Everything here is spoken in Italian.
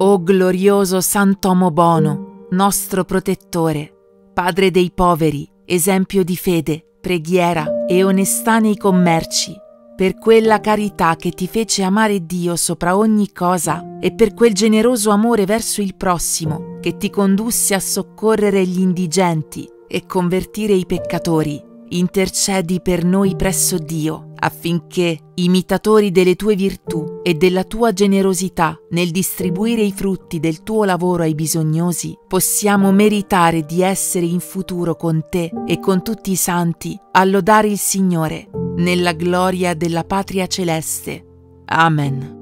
O glorioso Sant'Uomo Bono, nostro protettore, Padre dei poveri, esempio di fede, preghiera e onestà nei commerci, per quella carità che ti fece amare Dio sopra ogni cosa e per quel generoso amore verso il prossimo che ti condusse a soccorrere gli indigenti e convertire i peccatori, intercedi per noi presso Dio, affinché, imitatori delle tue virtù e della tua generosità nel distribuire i frutti del tuo lavoro ai bisognosi, possiamo meritare di essere in futuro con te e con tutti i santi a lodare il Signore nella gloria della patria celeste. Amen.